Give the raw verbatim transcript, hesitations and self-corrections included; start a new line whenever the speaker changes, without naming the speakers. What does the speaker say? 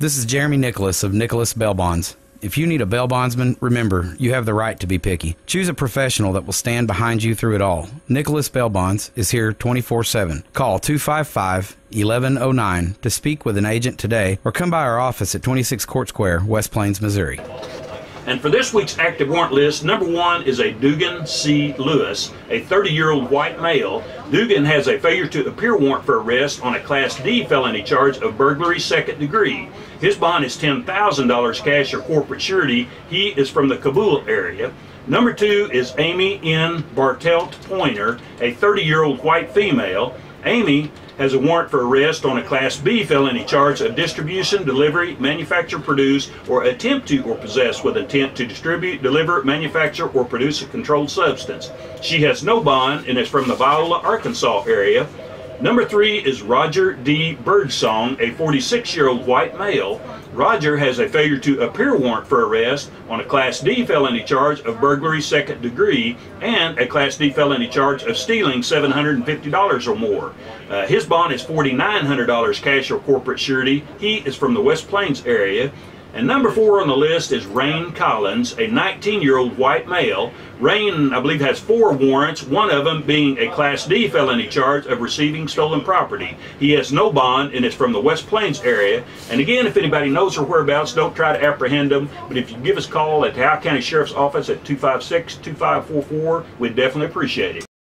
This is Jeremy Nicholas of Nicholas Bail Bonds. If you need a bail bondsman, remember, you have the right to be picky. Choose a professional that will stand behind you through it all. Nicholas Bail Bonds is here twenty-four seven. Call two five five, one one zero nine to speak with an agent today, or come by our office at twenty-six Court Square, West Plains, Missouri.
And for this week's active warrant list, number one is a Dugan C. Lewis, a thirty-year-old white male. Dugan has a failure to appear warrant for arrest on a Class D felony charge of burglary second degree. His bond is ten thousand dollars cash or corporate surety. He is from the Kabul area. Number two is Amy N. Bartelt Pointer, a thirty-year-old white female. Amy has a warrant for arrest on a Class B felony charge of distribution, delivery, manufacture, produce, or attempt to or possess with intent to distribute, deliver, manufacture, or produce a controlled substance. She has no bond and is from the Viola, Arkansas area. Number three is Roger D. Birdsong, a forty-six-year-old white male. Roger has a failure to appear warrant for arrest on a Class D felony charge of burglary second degree and a Class D felony charge of stealing seven hundred fifty dollars or more. Uh, his bond is four thousand nine hundred dollars cash or corporate surety. He is from the West Plains area. And number four on the list is Rain Collins, a nineteen-year-old white male. Rain, I believe, has four warrants, one of them being a Class D felony charge of receiving stolen property. He has no bond and is from the West Plains area. And again, if anybody knows her whereabouts, don't try to apprehend them. But if you give us a call at the Howell County Sheriff's Office at two five six, two five four four, we'd definitely appreciate it.